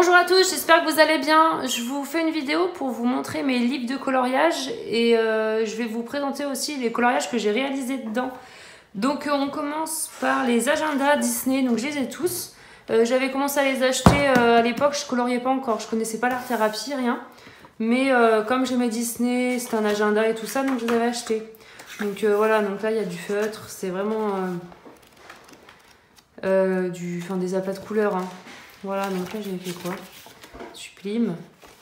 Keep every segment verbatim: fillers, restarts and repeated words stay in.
Bonjour à tous, j'espère que vous allez bien. Je vous fais une vidéo pour vous montrer mes livres de coloriage et euh, je vais vous présenter aussi les coloriages que j'ai réalisés dedans. Donc euh, on commence par les agendas Disney, donc je les ai tous. Euh, J'avais commencé à les acheter euh, à l'époque, je coloriais pas encore, je connaissais pas l'art thérapie, rien. Mais euh, comme j'aimais Disney, c'était un agenda et tout ça, donc je les avais achetés. Donc euh, voilà, donc là il y a du feutre, c'est vraiment euh, euh, du, enfin, des aplats de couleurs. Hein. Voilà, donc là j'ai fait quoi? Sublime.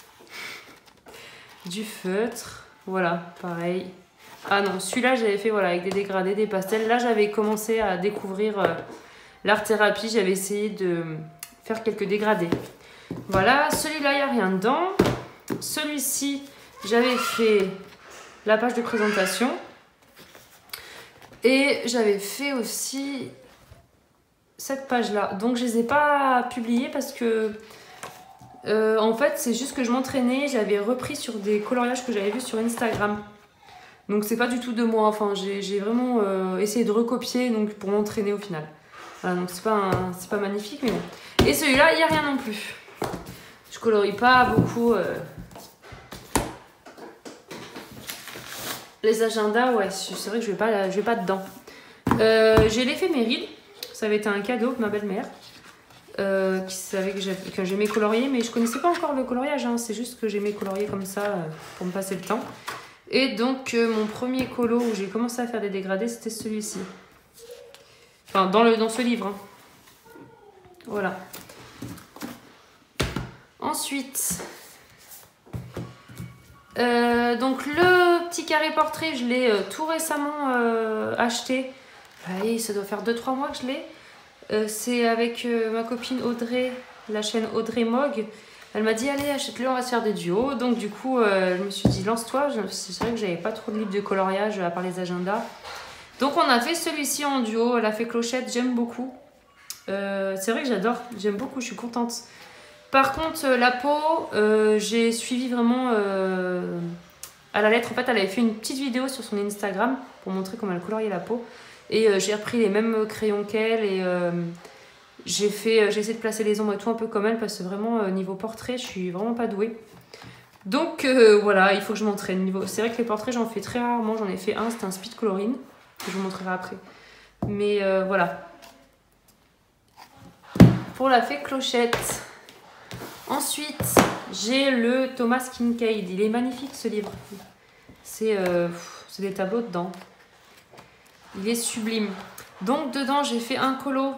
Du feutre. Voilà, pareil. Ah non, celui-là j'avais fait voilà, avec des dégradés, des pastels. Là j'avais commencé à découvrir euh, l'art thérapie. J'avais essayé de faire quelques dégradés. Voilà, celui-là il n'y a rien dedans. Celui-ci, j'avais fait la page de présentation. Et j'avais fait aussi cette page-là. Donc je les ai pas publiées parce que euh, en fait c'est juste que je m'entraînais. J'avais repris sur des coloriages que j'avais vus sur Instagram. Donc c'est pas du tout de moi. Enfin j'ai vraiment euh, essayé de recopier donc pour m'entraîner au final. Voilà, donc c'est pas, un, c'est pas magnifique mais bon. Et celui-là il n'y a rien non plus. Je colorie pas beaucoup. Euh... Les agendas, ouais, c'est vrai que je vais pas, je vais pas dedans. Euh, j'ai l'éphéméride. Ça avait été un cadeau de ma belle-mère euh, qui savait que j'aimais colorier, mais je connaissais pas encore le coloriage, hein, c'est juste que j'aimais colorier comme ça euh, pour me passer le temps. Et donc euh, mon premier colo où j'ai commencé à faire des dégradés, c'était celui-ci. Enfin, dans, le, dans ce livre. Hein. Voilà. Ensuite, euh, donc le petit carré portrait, je l'ai euh, tout récemment euh, acheté. Allez, ça doit faire deux trois mois que je l'ai. Euh, c'est avec euh, ma copine Audrey, la chaîne Audrey Mog. Elle m'a dit allez achète-le, on va se faire des duos. Donc du coup euh, je me suis dit lance-toi. C'est vrai que j'avais pas trop de livres de coloriage à part les agendas. Donc on a fait celui-ci en duo. Elle a fait Clochette, j'aime beaucoup. Euh, c'est vrai que j'adore, j'aime beaucoup, je suis contente. Par contre euh, la peau, euh, j'ai suivi vraiment euh, à la lettre. En fait elle avait fait une petite vidéo sur son Instagram pour montrer comment elle coloriait la peau. Et euh, j'ai repris les mêmes crayons qu'elle et euh, j'ai fait, euh, j'ai essayé de placer les ombres et tout un peu comme elle parce que vraiment euh, niveau portrait je suis vraiment pas douée. Donc euh, voilà, il faut que je m'entraîne. Niveau... C'est vrai que les portraits j'en fais très rarement, j'en ai fait un, c'était un speed coloring que je vous montrerai après. Mais euh, voilà. Pour la fée Clochette. Ensuite j'ai le Thomas Kinkade, il est magnifique ce livre. C'est euh, des tableaux dedans. Il est sublime. Donc dedans j'ai fait un colo.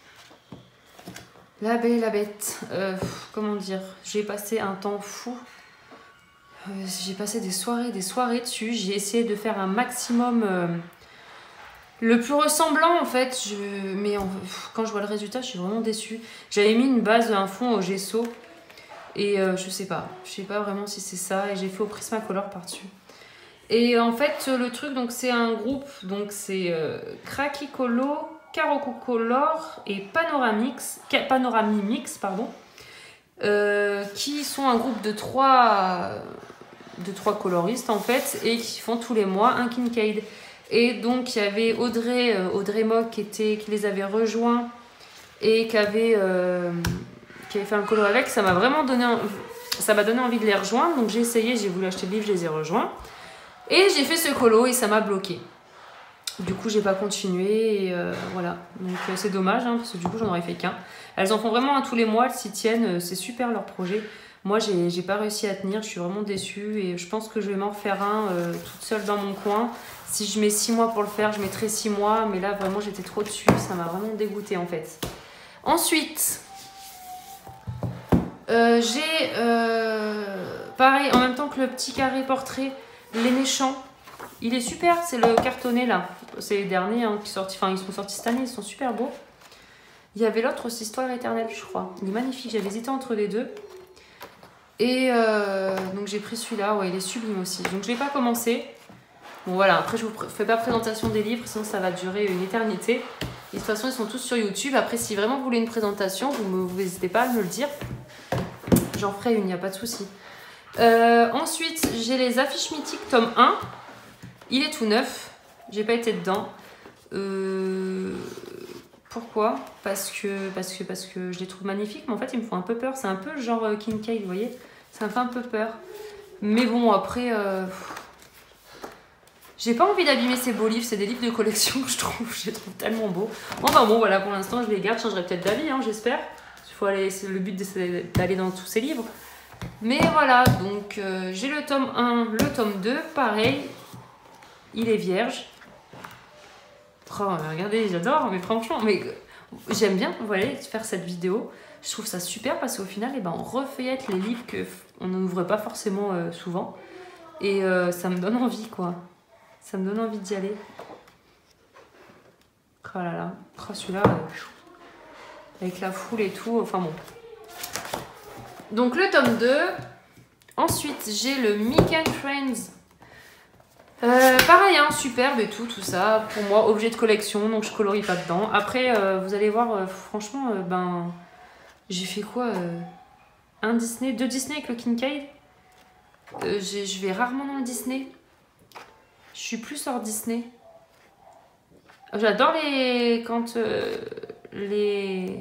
La belle et la bête. Euh, comment dire, j'ai passé un temps fou. Euh, j'ai passé des soirées, des soirées dessus. J'ai essayé de faire un maximum euh, le plus ressemblant en fait. Je, mais en, quand je vois le résultat, je suis vraiment déçue. J'avais mis une base, un fond au gesso. Et euh, je sais pas. Je sais pas vraiment si c'est ça. Et j'ai fait au Prismacolor par-dessus. Et en fait, le truc, donc c'est un groupe, donc c'est euh, Craquicolo, Carocolor et Panoramix, Panoramimix, pardon, euh, qui sont un groupe de trois, de trois coloristes en fait, et qui font tous les mois un Kinkade. Et donc il y avait Audrey, euh, Audrey Mock qui, était, qui les avait rejoints et qui avait, euh, qui avait fait un colo avec. Ça m'a vraiment donné, ça m'a donné envie de les rejoindre. Donc j'ai essayé, j'ai voulu acheter le livre, je les ai rejoints. Et j'ai fait ce colo et ça m'a bloqué. Du coup, j'ai pas continué et euh, voilà. Donc euh, c'est dommage hein, parce que du coup, j'en aurais fait qu'un. Elles en font vraiment un tous les mois, elles s'y tiennent. C'est super leur projet. Moi, j'ai pas réussi à tenir. Je suis vraiment déçue et je pense que je vais m'en refaire un euh, toute seule dans mon coin. Si je mets six mois pour le faire, je mettrai six mois. Mais là, vraiment, j'étais trop dessus. Ça m'a vraiment dégoûtée en fait. Ensuite, euh, j'ai euh, pareil, en même temps que le petit carré portrait. Les méchants, il est super, c'est le cartonné là, c'est les derniers hein, qui sortent, enfin ils sont sortis cette année, ils sont super beaux. Il y avait l'autre aussi, Histoire éternelle je crois, il est magnifique, j'avais hésité entre les deux. Et euh, donc j'ai pris celui-là, ouais il est sublime aussi, donc je ne l'ai pas commencé. Bon voilà, après je vous fais pas présentation des livres, sinon ça va durer une éternité. Et de toute façon ils sont tous sur YouTube, après si vraiment vous voulez une présentation, vous n'hésitez pas à me le dire. J'en ferai une, il n'y a pas de souci. Euh, ensuite, j'ai les affiches mythiques tome un. Il est tout neuf. J'ai pas été dedans. Euh, Pourquoi? Parce que, parce, que, parce que je les trouve magnifiques, mais en fait, ils me font un peu peur. C'est un peu genre euh, Kincaid, vous voyez? Ça me fait un peu peur. Mais bon, après... Euh... J'ai pas envie d'abîmer ces beaux livres. C'est des livres de collection que je trouve. Je les trouve tellement beaux. Enfin bon, voilà, pour l'instant, je les garde. Je changerai peut-être d'avis, hein, j'espère. Il faut aller... C'est le but d'aller dans tous ces livres. Mais voilà, donc euh, j'ai le tome un, le tome deux. Pareil, il est vierge. Oh, regardez, j'adore, mais franchement, mais j'aime bien, vous voyez, faire cette vidéo. Je trouve ça super parce qu'au final, eh ben, on refeuillette les livres qu'on n'ouvre pas forcément euh, souvent. Et euh, ça me donne envie, quoi. Ça me donne envie d'y aller. Oh là là, oh, celui-là, euh, avec la foule et tout, enfin bon. Donc le tome deux. Ensuite, j'ai le Mickey and Friends. Euh, pareil, hein, superbe et tout, tout ça. Pour moi, objet de collection, donc je colorie pas dedans. Après, euh, vous allez voir, euh, franchement, euh, ben, j'ai fait quoi euh, un Disney, deux Disney avec le Kincaid. Euh, je vais rarement dans le Disney. Je suis plus hors Disney. J'adore les... Quand euh, les...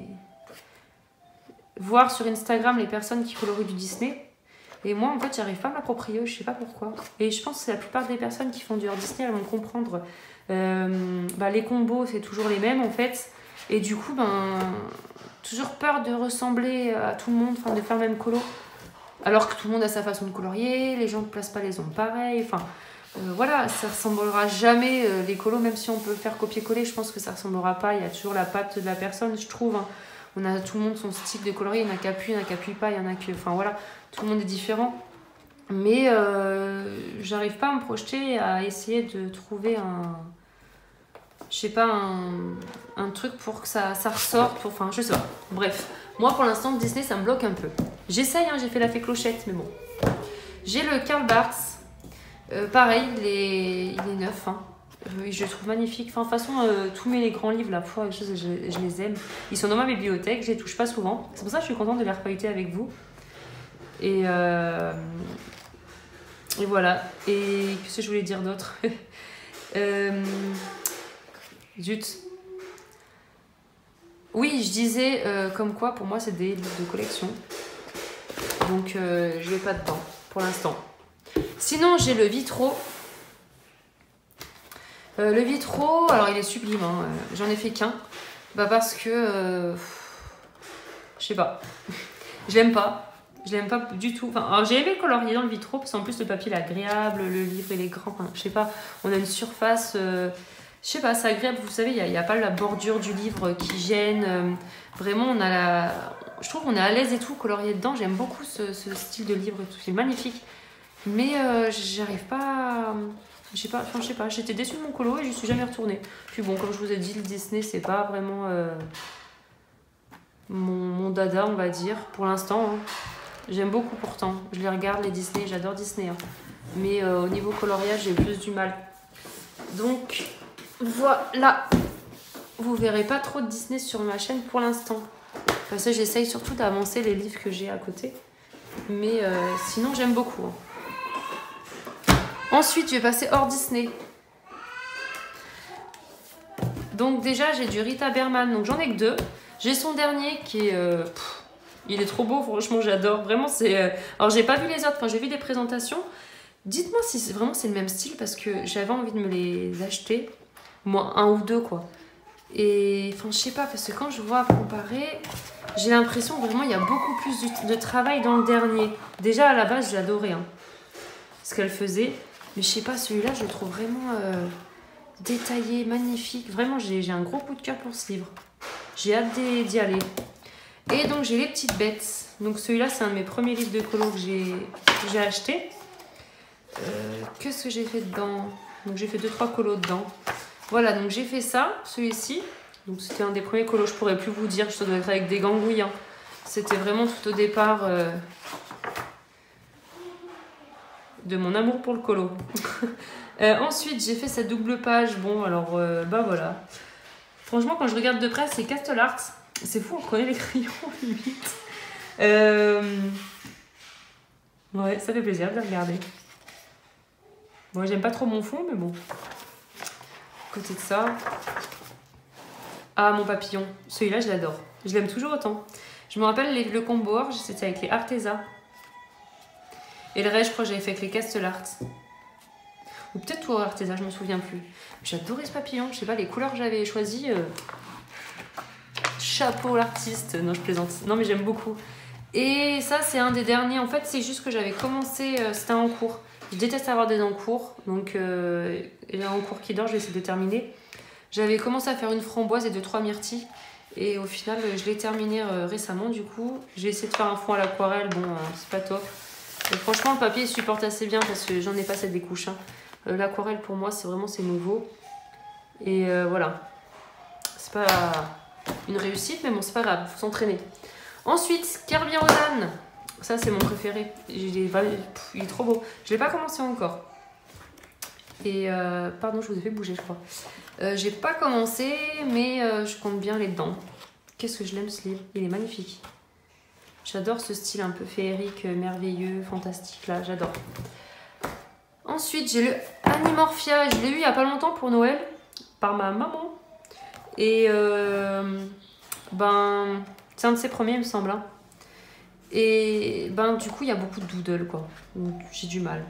voir sur Instagram les personnes qui colorient du Disney. Et moi, en fait, j'arrive pas à m'approprier, je sais pas pourquoi. Et je pense que la plupart des personnes qui font du hors Disney, elles vont comprendre. Euh, bah, les combos, c'est toujours les mêmes, en fait. Et du coup, ben, toujours peur de ressembler à tout le monde, enfin, de faire le même colo. Alors que tout le monde a sa façon de colorier, les gens ne placent pas les ongles pareil. Enfin, euh, voilà, ça ressemblera jamais, euh, les colos, même si on peut faire copier-coller, je pense que ça ressemblera pas. Il y a toujours la patte de la personne, je trouve. Hein. On a tout le monde son style de colorier, il y en a qui appuient, il y en a qui appuient pas, il y en a qui... Enfin voilà, tout le monde est différent. Mais euh, j'arrive pas à me projeter à essayer de trouver un... Je sais pas, un, un truc pour que ça, ça ressorte, pour, enfin je sais pas. Bref, moi pour l'instant Disney ça me bloque un peu. J'essaye, hein, j'ai fait la fée clochette, mais bon. J'ai le Karl Barks. Euh, pareil, il est, il est neuf, hein. Euh, je le trouve magnifique. Enfin, de toute façon, euh, tous mes les grands livres, la foi, je, je, je les aime. Ils sont dans ma bibliothèque, je les touche pas souvent. C'est pour ça que je suis contente de les refeuilleter avec vous. Et, euh, et voilà. Et qu'est-ce que je voulais dire d'autre? euh, Zut. Oui, je disais euh, comme quoi, pour moi, c'est des livres de collection. Donc, euh, je vais pas dedans, pour l'instant. Sinon, j'ai le Vitro. Euh, le Vitro, alors il est sublime, hein. J'en ai fait qu'un. Bah parce que... Euh, je sais pas. Je l'aime pas. Je l'aime pas du tout. Enfin, alors j'ai aimé le colorier dans le Vitro, parce qu'en plus le papier est agréable, le livre il est grand. Enfin, je sais pas, on a une surface... Euh, je sais pas, c'est agréable. Vous savez, il n'y a, a pas la bordure du livre qui gêne. Euh, vraiment, on a la... Je trouve qu'on est à l'aise et tout, colorier dedans. J'aime beaucoup ce, ce style de livre et tout. C'est magnifique. Mais euh, j'arrive pas... À... Je sais pas, enfin je sais pas, j'étais déçue de mon colo et je suis jamais retournée. Puis bon, comme je vous ai dit, le Disney c'est pas vraiment euh, mon, mon dada, on va dire, pour l'instant. Hein. J'aime beaucoup pourtant, je les regarde les Disney, j'adore Disney. Hein. Mais euh, au niveau coloriage, j'ai plus du mal. Donc voilà, vous verrez pas trop de Disney sur ma chaîne pour l'instant. Parce que j'essaye surtout d'avancer les livres que j'ai à côté. Mais euh, sinon j'aime beaucoup. Hein. Ensuite, je vais passer hors Disney. Donc déjà, j'ai du Rita Berman. Donc j'en ai que deux. J'ai son dernier qui est... Euh, pff, il est trop beau, franchement, j'adore. Vraiment, c'est... Euh... Alors, j'ai pas vu les autres. Enfin, j'ai vu des présentations. Dites-moi si vraiment c'est le même style parce que j'avais envie de me les acheter. Moi, un ou deux, quoi. Et... Enfin, je sais pas, parce que quand je vois comparer, j'ai l'impression vraiment il y a beaucoup plus de travail dans le dernier. Déjà, à la base, j'ai adoré hein, ce qu'elle faisait. Mais je sais pas, celui-là, je le trouve vraiment euh, détaillé, magnifique. Vraiment, j'ai un gros coup de cœur pour ce livre. J'ai hâte d'y aller. Et donc, j'ai Les Petites Bêtes. Donc, celui-là, c'est un de mes premiers livres de colo que j'ai acheté. Euh, Qu'est-ce que j'ai fait dedans? Donc, j'ai fait deux trois colos dedans. Voilà, donc j'ai fait ça, celui-ci. Donc, c'était un des premiers colos. Je pourrais plus vous dire, ça doit être avec des gangouilles. Hein. C'était vraiment tout au départ... Euh, de mon amour pour le colo. euh, ensuite, j'ai fait cette double page. Bon, alors, euh, bah voilà. Franchement, quand je regarde de près, c'est Castle Arts. C'est fou, on reconnaît les crayons, limite. Euh... Ouais, ça fait plaisir de les regarder. Moi, bon, j'aime pas trop mon fond, mais bon. À côté de ça... Ah, mon papillon. Celui-là, je l'adore. Je l'aime toujours autant. Je me rappelle les, le combo orge, c'était avec les Arteza. Et le reste, je crois que j'avais fait avec les Castle Art. Ou peut-être tout Arteza, je me souviens plus. J'adorais ce papillon. Je sais pas, les couleurs que j'avais choisies. Euh... Chapeau l'artiste. Non, je plaisante. Non, mais j'aime beaucoup. Et ça, c'est un des derniers. En fait, c'est juste que j'avais commencé. Euh, c'était un en cours. Je déteste avoir des encours. Donc, euh, il y a un encours qui dort, je vais essayer de terminer. J'avais commencé à faire une framboise et deux trois myrtilles. Et au final, je l'ai terminé euh, récemment du coup. J'ai essayé de faire un fond à l'aquarelle. Bon, euh, c'est pas top. Et franchement, le papier supporte assez bien parce que j'en ai pas cette des couches. Hein. Euh, l'aquarelle, pour moi, c'est vraiment c'est nouveau. Et euh, voilà. C'est pas une réussite, mais bon, c'est pas grave. Faut s'entraîner. Ensuite, Kerby Rosanne. Ça, c'est mon préféré. Il est, pff, il est trop beau. Je l'ai pas commencé encore. Et euh, pardon, je vous ai fait bouger, je crois. Euh, j'ai pas commencé, mais euh, je compte bien les dents. Qu'est-ce que je l'aime ce livre. Il est magnifique. J'adore ce style un peu féerique, merveilleux, fantastique là, j'adore. Ensuite, j'ai le Animorphia. Je l'ai eu il y a pas longtemps pour Noël, par ma maman. Et euh, ben, c'est un de ses premiers, il me semble. Hein. Et ben, du coup, il y a beaucoup de doodle, quoi. J'ai du mal.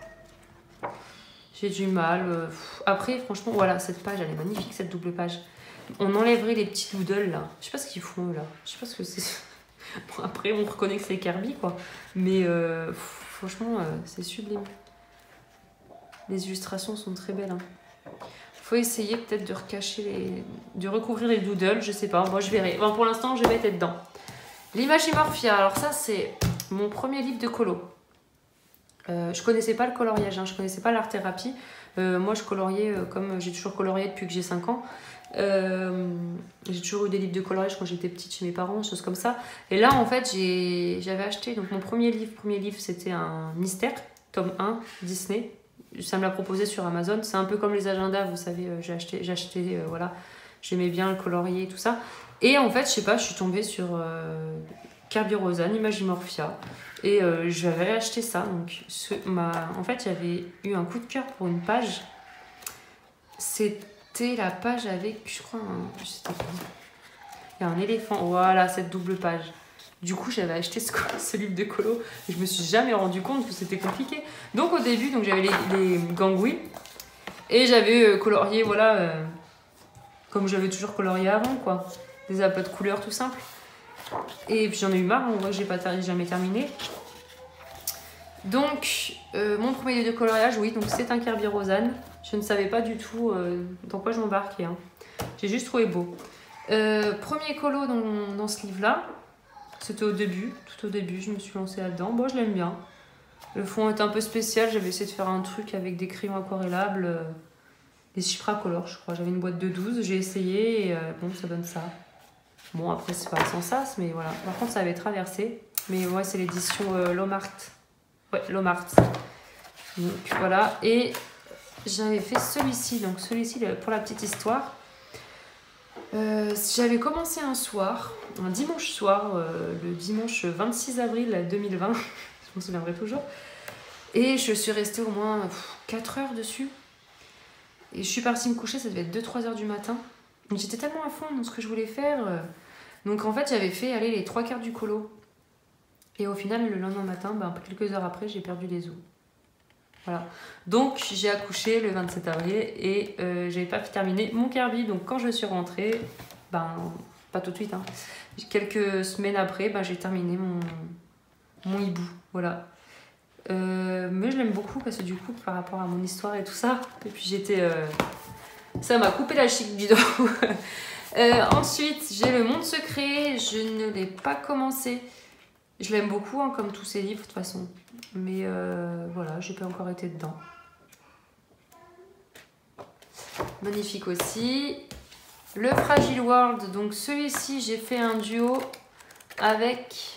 J'ai du mal. Euh, après, franchement, voilà, cette page, elle est magnifique, cette double page. On enlèverait les petits doodles, là. Je sais pas ce qu'ils font, eux, là. Je sais pas ce que c'est. Bon, après, on reconnaît que c'est Kerby, quoi. Mais euh, franchement, euh, c'est sublime. Les illustrations sont très belles. Hein. Faut essayer peut-être de recacher les... de recouvrir les doodles, je sais pas. Moi, je verrai. Enfin, pour l'instant, je vais être dedans. L'Imagimorphia. Alors ça, c'est mon premier livre de colo. Euh, je connaissais pas le coloriage, hein, je connaissais pas l'art-thérapie. Euh, moi, je coloriais euh, comme j'ai toujours colorié depuis que j'ai cinq ans. Euh, j'ai toujours eu des livres de coloriage quand j'étais petite chez mes parents, choses comme ça. Et là, en fait, j'avais acheté donc mon premier livre. Premier livre, c'était un mystère, tome un, Disney. Ça me l'a proposé sur Amazon. C'est un peu comme les agendas, vous savez. Euh, j'ai acheté, j'ai acheté euh, voilà. J'aimais bien le colorier et tout ça. Et en fait, je sais pas, je suis tombée sur euh, Kerby Rosanne, Imagimorphia. Et euh, j'avais acheté ça. Donc, ce, ma... En fait, j'avais eu un coup de cœur pour une page. C'était la page avec, je crois, un... il y a un éléphant. Voilà, cette double page. Du coup, j'avais acheté ce, ce livre de colo. Et je me suis jamais rendu compte que c'était compliqué. Donc, au début, donc j'avais les, les gangouis. Et j'avais euh, colorié, voilà, euh, comme j'avais toujours colorié avant, quoi. Des aplats de couleurs tout simple. Et puis j'en ai eu marre, on voit que j'ai pas ter jamais terminé. Donc, euh, mon premier livre de coloriage, oui, donc c'est un Kerby Rosanne. Je ne savais pas du tout euh, dans quoi je m'embarquais. Hein. J'ai juste trouvé beau. Euh, premier colo dans, dans ce livre-là, c'était au début, tout au début, je me suis lancée là-dedans. Bon, je l'aime bien. Le fond est un peu spécial, j'avais essayé de faire un truc avec des crayons aquarellables, euh, des Chypracolor, je crois. J'avais une boîte de douze, j'ai essayé et euh, bon, ça donne ça. Bon, après, c'est pas sans sas, mais voilà. Par contre, ça avait traversé. Mais ouais, c'est l'édition euh, Lomart. Ouais, Lomart. Donc voilà. Et j'avais fait celui-ci. Donc celui-ci, pour la petite histoire. Euh, j'avais commencé un soir, un dimanche soir, euh, le dimanche vingt-six avril deux mille vingt. Je m'en souviendrai toujours. Et je suis restée au moins pff, quatre heures dessus. Et je suis partie me coucher, ça devait être deux trois heures du matin. J'étais tellement à fond dans ce que je voulais faire. Donc en fait, j'avais fait aller les trois quarts du colo. Et au final, le lendemain matin, ben, quelques heures après, j'ai perdu les os. Voilà. Donc j'ai accouché le vingt-sept avril et euh, j'avais pas terminé mon Kerby. Donc quand je suis rentrée, ben pas tout de suite, hein, quelques semaines après, ben, j'ai terminé mon, mon hibou. Voilà. Euh, mais je l'aime beaucoup parce que du coup, par rapport à mon histoire et tout ça, et puis j'étais... Euh, ça m'a coupé la chic du dos. euh, ensuite, j'ai le Monde Secret. Je ne l'ai pas commencé. Je l'aime beaucoup, hein, comme tous ces livres, de toute façon. Mais euh, voilà, j'ai pas encore été dedans. Magnifique aussi. Le Fragile World. Donc celui-ci, j'ai fait un duo avec...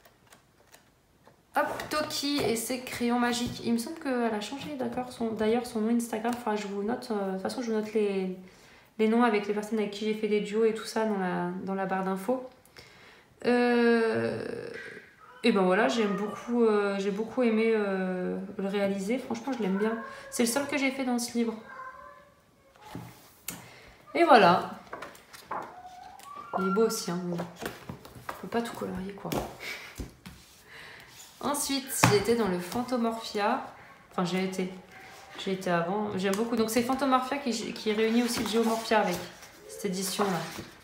Hop, Toki et ses crayons magiques. Il me semble qu'elle a changé, d'accord. D'ailleurs, son nom Instagram, enfin, je vous note. Euh, de toute façon, je vous note les, les noms avec les personnes avec qui j'ai fait des duos et tout ça dans la, dans la barre d'infos. Euh, et ben voilà, j'aime beaucoup, euh, j'ai beaucoup aimé euh, le réaliser. Franchement, je l'aime bien. C'est le seul que j'ai fait dans ce livre. Et voilà. Il est beau aussi, hein, mais bon. On peut pas tout colorier, quoi. Ensuite, j'ai été dans le Phantomorphia. Enfin, j'ai été. J'ai été avant. J'aime beaucoup. Donc, c'est Phantomorphia qui, qui réunit aussi le Geomorphia avec cette édition-là.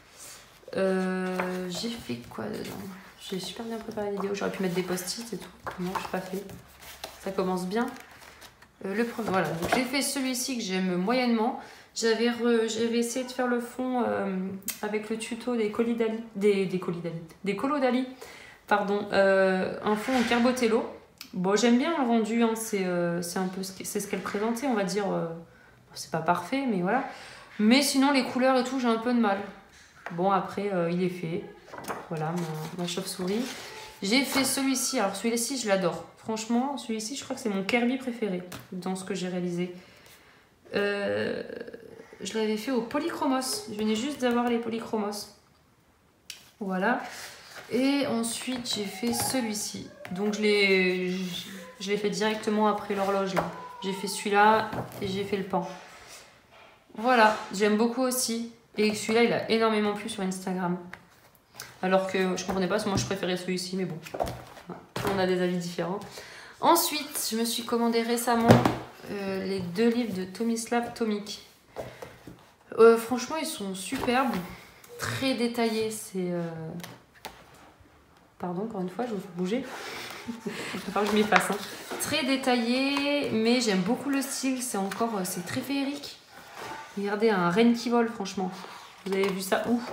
Euh, j'ai fait quoi dedans? J'ai super bien préparé la vidéo. J'aurais pu mettre des post-it et tout. Non, je n'ai pas fait. Ça commence bien. Euh, le premier, voilà. Donc, j'ai fait celui-ci que j'aime moyennement. J'avais re... essayé de faire le fond euh, avec le tuto des colidali, des, des colidali, des colodali, pardon, euh, un fond en Carbotello. Bon, j'aime bien le rendu, hein, c'est euh, un peu ce c'est ce qu'elle présentait, on va dire. Euh, c'est pas parfait, mais voilà. Mais sinon, les couleurs et tout, j'ai un peu de mal. Bon, après, euh, il est fait. Voilà, ma, ma chauve-souris. J'ai fait celui-ci. Alors, celui-ci, je l'adore. Franchement, celui-ci, je crois que c'est mon Kirby préféré dans ce que j'ai réalisé. Euh, je l'avais fait au polychromos. Je venais juste d'avoir les polychromos. Voilà. Et ensuite, j'ai fait celui-ci. Donc, je l'ai je l'ai fait directement après l'horloge. J'ai fait celui-là et j'ai fait le pan. Voilà, j'aime beaucoup aussi. Et celui-là, il a énormément plu sur Instagram. Alors que je comprenais pas, moi je préférais celui-ci, mais bon. On a des avis différents. Ensuite, je me suis commandé récemment euh, les deux livres de Tomislav Tomic. Euh, franchement, ils sont superbes. Très détaillés. C'est... Euh... Pardon, encore une fois, je vous fais bouger. Il va falloir que je m'y fasse. Hein. Très détaillé, mais j'aime beaucoup le style. C'est encore... C'est très féerique. Regardez, un renne qui vole, franchement. Vous avez vu ça où?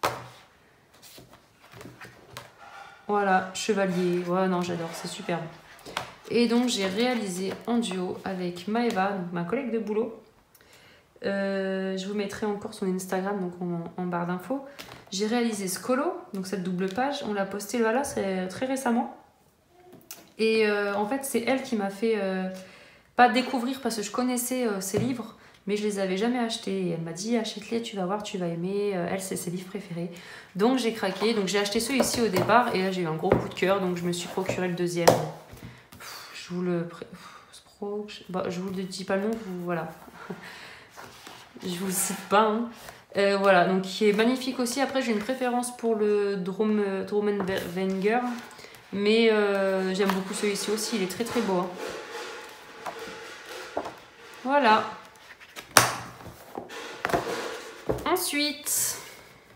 Voilà, chevalier. Ouais, non, j'adore, c'est superbe. Et donc, j'ai réalisé en duo avec Maeva, donc ma collègue de boulot. Euh, je vous mettrai encore son Instagram donc en, en barre d'infos. J'ai réalisé Scolo, donc cette double page. On l'a posté voilà, c'est très récemment. Et euh, en fait, c'est elle qui m'a fait euh, pas découvrir parce que je connaissais euh, ses livres, mais je les avais jamais achetés. Et elle m'a dit achète-les, tu vas voir, tu vas aimer. Elle, c'est ses livres préférés. Donc j'ai craqué. Donc j'ai acheté celui-ci au départ et là j'ai eu un gros coup de cœur. Donc je me suis procuré le deuxième. Je vous le pré... bah, je vous le dis pas le nom, vous... voilà. Je vous le cite pas. Hein. Euh, voilà, donc qui est magnifique aussi. Après j'ai une préférence pour le Drum, Drummenwenger, mais euh, j'aime beaucoup celui-ci aussi. Il est très très beau. Hein. Voilà. Ensuite,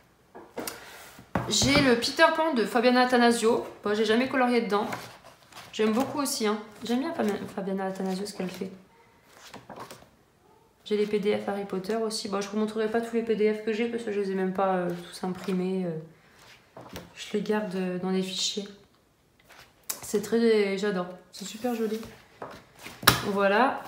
j'ai le Peter Pan de Fabiana Attanasio. Bon, j'ai jamais colorié dedans. J'aime beaucoup aussi. Hein. J'aime bien Fabiana Attanasio, ce qu'elle fait. J'ai les P D F Harry Potter aussi. Bon, je ne vous montrerai pas tous les P D F que j'ai parce que je ne les ai même pas euh, tous imprimés. Euh. Je les garde euh, dans les fichiers. C'est très... J'adore. C'est super joli. Voilà.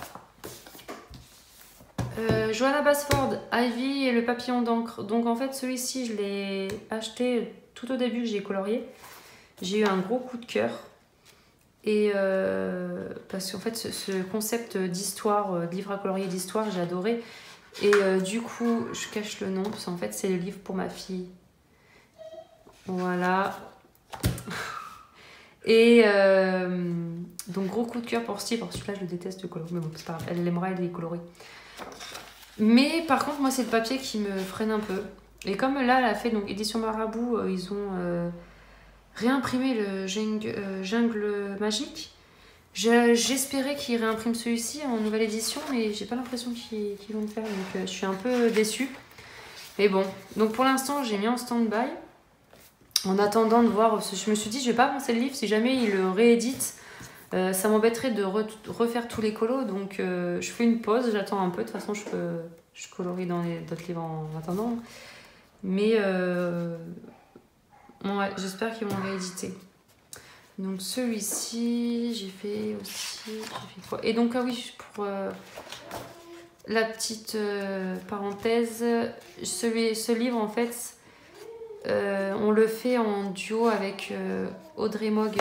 Euh, Johanna Basford, Ivy et le papillon d'encre. Donc en fait celui-ci je l'ai acheté tout au début que j'ai colorié. J'ai eu un gros coup de cœur. Et euh, parce qu'en fait ce, ce concept d'histoire, de livre à colorier d'histoire, j'ai adoré. Et euh, du coup je cache le nom parce qu'en fait c'est le livre pour ma fille. Voilà. Et euh, donc gros coup de cœur pour Steve. Alors celui-là je le déteste colorier, mais bon c'est pas grave, elle l'aimera, elle est colorée. Mais par contre, moi, c'est le papier qui me freine un peu. Et comme là, elle a fait donc édition Marabout, euh, ils ont euh, réimprimé le jungle, euh, jungle magique. J'espérais qu'ils réimpriment celui-ci en nouvelle édition, mais j'ai pas l'impression qu'ils qu'ils vont le faire. Donc, euh, je suis un peu déçue. Mais bon, donc pour l'instant, j'ai mis en stand-by. En attendant de voir, je me suis dit, je vais pas avancer le livre si jamais ils le rééditent. Euh, ça m'embêterait de re refaire tous les colos, donc euh, je fais une pause, j'attends un peu. De toute façon, je, peux, je colorie dans d'autres livres en attendant. Mais euh, ouais, j'espère qu'ils vont le rééditer. Donc celui-ci, j'ai fait aussi... Fait quoi Et donc, ah oui, pour euh, la petite euh, parenthèse, celui, ce livre, en fait, euh, on le fait en duo avec euh, Audrey Mogg.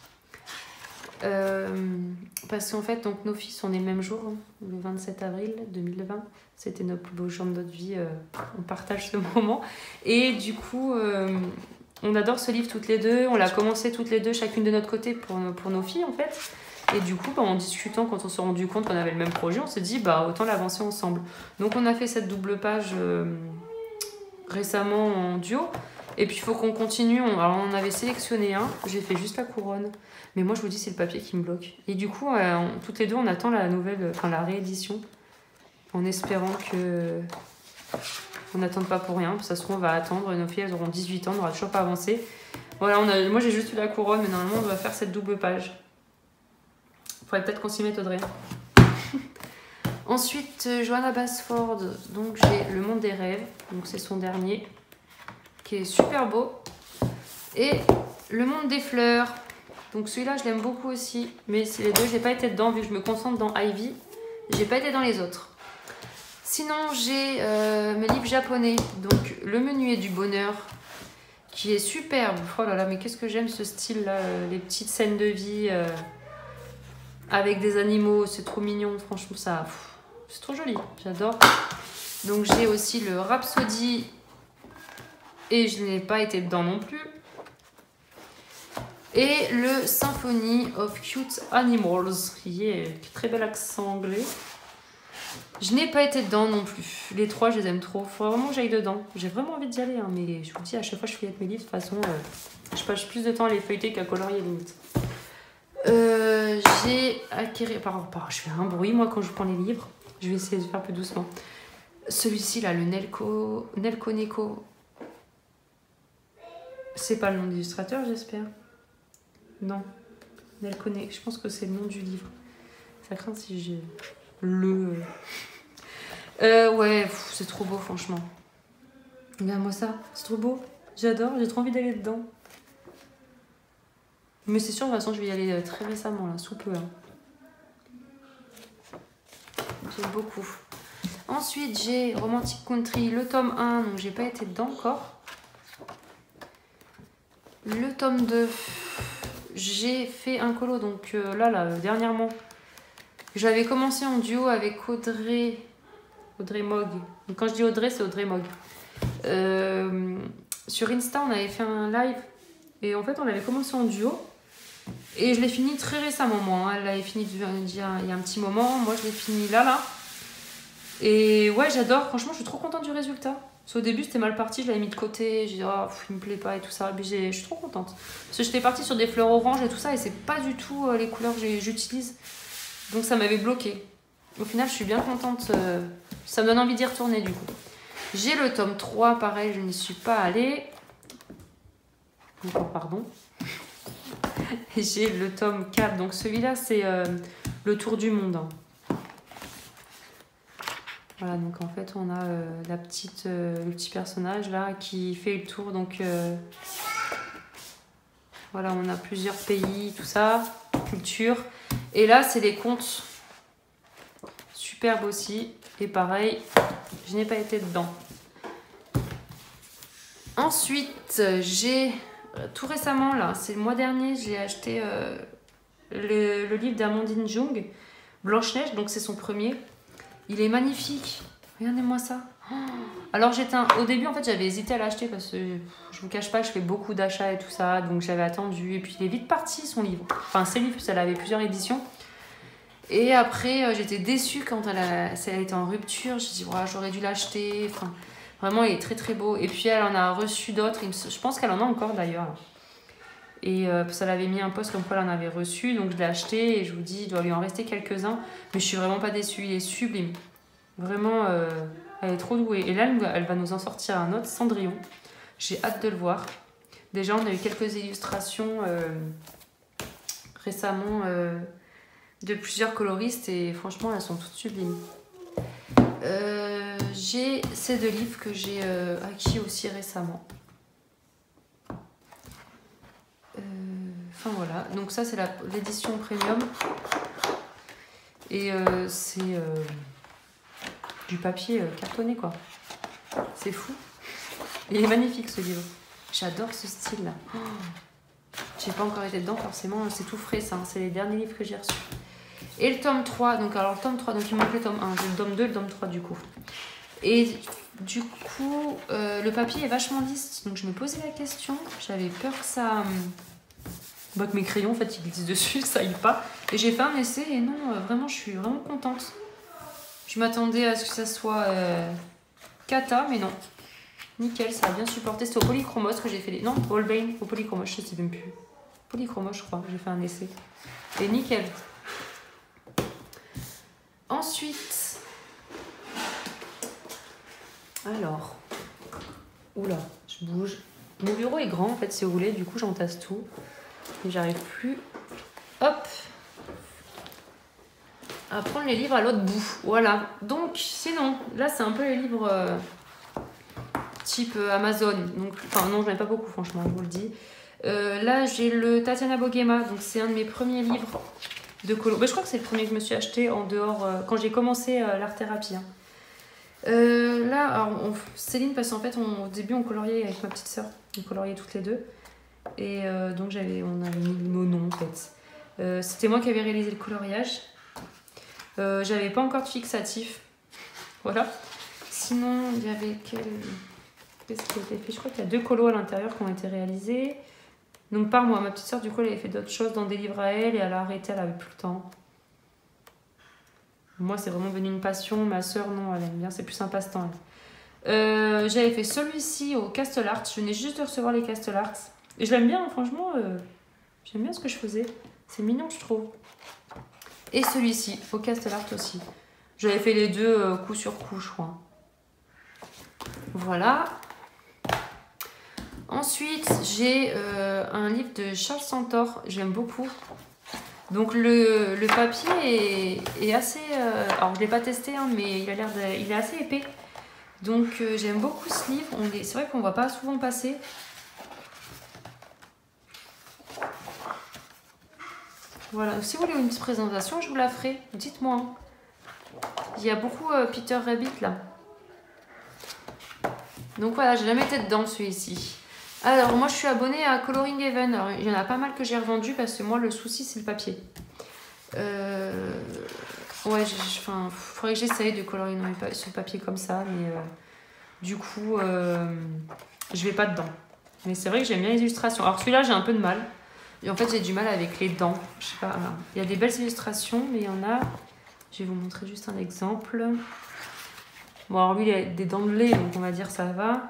Euh, parce qu'en fait donc nos filles sont nés le même jour, hein, le vingt-sept avril deux mille vingt. C'était notre plus beau jour de notre vie, euh, on partage ce moment et du coup euh, on adore ce livre toutes les deux, on l'a commencé toutes les deux chacune de notre côté pour, pour nos filles en fait, et du coup bah, en discutant, quand on s'est rendu compte qu'on avait le même projet, on s'est dit bah autant l'avancer ensemble. Donc on a fait cette double page euh, récemment en duo. Et puis il faut qu'on continue. On, alors on avait sélectionné un, j'ai fait juste la couronne. Mais moi je vous dis c'est le papier qui me bloque. Et du coup, euh, on, toutes les deux on attend la nouvelle, enfin la réédition. En espérant que on n'attende pas pour rien. Ça se trouve on va attendre. Nos filles elles auront dix-huit ans, on n'aura toujours pas avancé. Voilà, on a, moi j'ai juste eu la couronne, mais normalement on doit faire cette double page. Faudrait peut-être qu'on s'y mette, Audrey. Ensuite, euh, Johanna Basford, donc j'ai Le Monde des Rêves, donc c'est son dernier, qui est super beau. Et Le Monde des Fleurs, donc celui-là je l'aime beaucoup aussi, mais c'est les deux, j'ai pas été dedans, vu que je me concentre dans Ivy, j'ai pas été dans les autres. Sinon, j'ai euh, mes livres japonais, donc Le Menuet du Bonheur, qui est superbe. Oh là là, mais qu'est-ce que j'aime ce style-là, euh, les petites scènes de vie euh, avec des animaux, c'est trop mignon, franchement, ça... Pff, c'est trop joli, j'adore. Donc j'ai aussi le Rhapsody et je n'ai pas été dedans non plus. Et le Symphony of Cute Animals, qui est très bel accent anglais. Je n'ai pas été dedans non plus. Les trois, je les aime trop. Faut vraiment que j'aille dedans. J'ai vraiment envie d'y aller, hein, mais je vous dis, à chaque fois que je feuillette mes livres, de toute façon, euh, je passe plus de temps à les feuilleter qu'à colorier limite. Euh, j'ai acquis... Pardon, pardon, je fais un bruit moi quand je prends les livres. Je vais essayer de faire plus doucement. Celui-ci là, le Nelko, Nelko Neko. C'est pas le nom d'illustrateur, j'espère. Non. Nelko Neko. Je pense que c'est le nom du livre. Ça craint si j'ai le. Euh, ouais, c'est trop beau franchement. Regarde-moi ça, c'est trop beau. J'adore, j'ai trop envie d'aller dedans. Mais c'est sûr, de toute façon, je vais y aller très récemment, là, sous peu. Hein. J'aime beaucoup. Ensuite, j'ai Romantic Country, le tome un, donc j'ai pas été dedans encore. Le tome deux, j'ai fait un colo, donc euh, là, là, dernièrement. J'avais commencé en duo avec Audrey, Audrey Mogg. Donc quand je dis Audrey, c'est Audrey Mogg. Euh, sur Insta, on avait fait un live, et en fait, on avait commencé en duo. Et je l'ai fini très récemment, moi. Hein. Elle l'avait fini il y a un petit moment. Moi, je l'ai fini là, là. Et ouais, j'adore. Franchement, je suis trop contente du résultat. Parce qu'au début, c'était mal parti. Je l'avais mis de côté. J'ai dit, oh, pff, il me plaît pas et tout ça. Et puis, je suis trop contente. Parce que j'étais partie sur des fleurs oranges et tout ça. Et c'est pas du tout euh, les couleurs que j'utilise. Donc, ça m'avait bloqué. Au final, je suis bien contente. Euh, ça me donne envie d'y retourner, du coup. J'ai le tome trois. Pareil, je n'y suis pas allée. Encore, pardon. J'ai le tome quatre, donc celui-là c'est euh, le tour du monde. Hein. Voilà, donc en fait on a euh, la petite, euh, le petit personnage là qui fait le tour. Donc euh, voilà, on a plusieurs pays, tout ça, culture. Et là c'est les contes. Superbe aussi. Et pareil, je n'ai pas été dedans. Ensuite, j'ai... Tout récemment, là, c'est le mois dernier, j'ai acheté euh, le, le livre d'Amandine Jung, Blanche-Neige, donc c'est son premier. Il est magnifique. Regardez-moi ça. Oh. Alors, j'étais un... au début, en fait, j'avais hésité à l'acheter parce que je vous cache pas, je fais beaucoup d'achats et tout ça, donc j'avais attendu. Et puis, il est vite parti, son livre. Enfin, ses livres, elle avait plusieurs éditions. Et après, euh, j'étais déçue quand elle, a... elle était en rupture. J'ai dit, ouais, j'aurais dû l'acheter. Enfin... Vraiment, il est très très beau. Et puis, elle en a reçu d'autres. Je pense qu'elle en a encore d'ailleurs. Et euh, ça l'avait mis un post comme quoi elle en avait reçu. Donc, je l'ai acheté et je vous dis, il doit lui en rester quelques-uns. Mais je suis vraiment pas déçue. Il est sublime. Vraiment, euh, elle est trop douée. Et là, elle va nous en sortir un autre, Cendrillon. J'ai hâte de le voir. Déjà, on a eu quelques illustrations euh, récemment euh, de plusieurs coloristes. Et franchement, elles sont toutes sublimes. Euh, j'ai ces deux livres que j'ai euh, acquis aussi récemment. Euh, enfin voilà, donc ça c'est l'édition premium. Et euh, c'est euh, du papier euh, cartonné quoi. C'est fou. Il est magnifique ce livre. J'adore ce style là. Oh, j'ai pas encore été dedans forcément, c'est tout frais ça. Hein. C'est les derniers livres que j'ai reçus. Et le tome trois, donc alors le tome trois, donc il manque le tome un, j'ai le tome deux et le tome trois du coup. Et du coup, euh, le papier est vachement lisse, donc je me posais la question, j'avais peur que ça... Bah, que mes crayons en fait ils glissent dessus, que ça aille pas. Et j'ai fait un essai et non, euh, vraiment je suis vraiment contente. Je m'attendais à ce que ça soit euh, cata, mais non. nickel, ça a bien supporté. C'était au Polychromos que j'ai fait les... Non, au Holbein, au Polychromos, je sais même plus. Polychromos, je crois, j'ai fait un essai. Et nickel. Ensuite... Alors... Oula, je bouge. Mon bureau est grand, en fait, si vous voulez. Du coup, j'entasse tout. Et j'arrive plus... Hop, à prendre les livres à l'autre bout. Voilà. Donc, sinon, là, c'est un peu les livres euh, type euh, Amazon. Donc, enfin, non, j'en ai pas beaucoup, franchement, je vous le dis. Euh, là, j'ai le Tatiana Bogema. Donc, c'est un de mes premiers livres de colo. Mais je crois que c'est le premier que je me suis acheté en dehors, euh, quand j'ai commencé euh, l'art-thérapie. Hein. Euh, là, alors, on, Céline, parce qu'en fait, on, au début, on coloriait avec ma petite sœur. On coloriait toutes les deux. Et euh, donc, j'avais, on avait mis nos noms, en fait. Euh, C'était moi qui avais réalisé le coloriage. Euh, J'avais pas encore de fixatif. Voilà. Sinon, il y avait quel... Qu'est-ce qui a été fait? Je crois qu'il y a deux colos à l'intérieur qui ont été réalisés. Donc par moi, ma petite soeur, du coup, elle avait fait d'autres choses dans des livres à elle et elle a arrêté, elle avait plus le temps. Moi, c'est vraiment devenu une passion. Ma soeur, non, elle aime bien, c'est plus un passe-temps. Euh, J'avais fait celui-ci au Castle Art. Je venais juste de recevoir les Castle Art. Et je l'aime bien, franchement. Euh, J'aime bien ce que je faisais. C'est mignon, je trouve. Et celui-ci, au Castle Art aussi. J'avais fait les deux euh, coup sur coup, je crois. Voilà. Ensuite, j'ai euh, un livre de Charles Santor. J'aime beaucoup. Donc, le, le papier est, est assez... Euh, alors, je ne l'ai pas testé, hein, mais il a l'air de, il est assez épais. Donc, euh, j'aime beaucoup ce livre. C'est vrai qu'on ne voit pas souvent passer. Voilà, si vous voulez une petite présentation, je vous la ferai. Dites-moi. Hein. Il y a beaucoup euh, Peter Rabbit là. Donc voilà, j'ai jamais été dedans celui-ci. Alors, moi je suis abonnée à Coloring Heaven. Alors, il y en a pas mal que j'ai revendu parce que moi le souci c'est le papier. Euh... Ouais, enfin, il faudrait que j'essaye de colorer sur le papier comme ça, mais euh, du coup, euh, je vais pas dedans. Mais c'est vrai que j'aime bien les illustrations. Alors celui-là, j'ai un peu de mal. Et en fait, j'ai du mal avec les dents. Je sais pas. Il y a des belles illustrations, mais il y en a. Je vais vous montrer juste un exemple. Bon, alors lui, il a des dents de lait, donc on va dire ça va.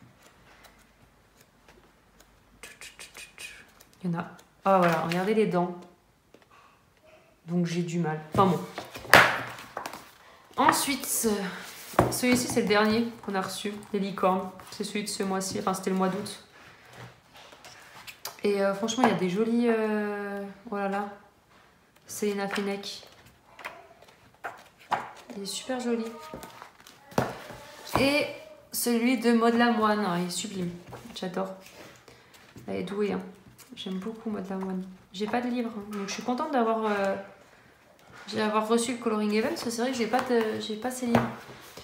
Il y en a. Ah voilà, regardez les dents. Donc j'ai du mal. Enfin bon. Ensuite, celui-ci, c'est le dernier qu'on a reçu, les licornes. C'est celui de ce mois-ci. Enfin, c'était le mois d'août. Et euh, franchement, il y a des jolis... Euh... Oh là là. Célina Fenech. Il est super joli. Et celui de Maud Lamoine. Ah, il est sublime. J'adore. Elle est douée. Hein. J'aime beaucoup Maud Lamoine. J'ai pas de livre. Hein. Donc je suis contente d'avoir euh... d'avoir reçu le Coloring Heaven. Parce que c'est vrai que j'ai pas, de... j'ai pas ces livres.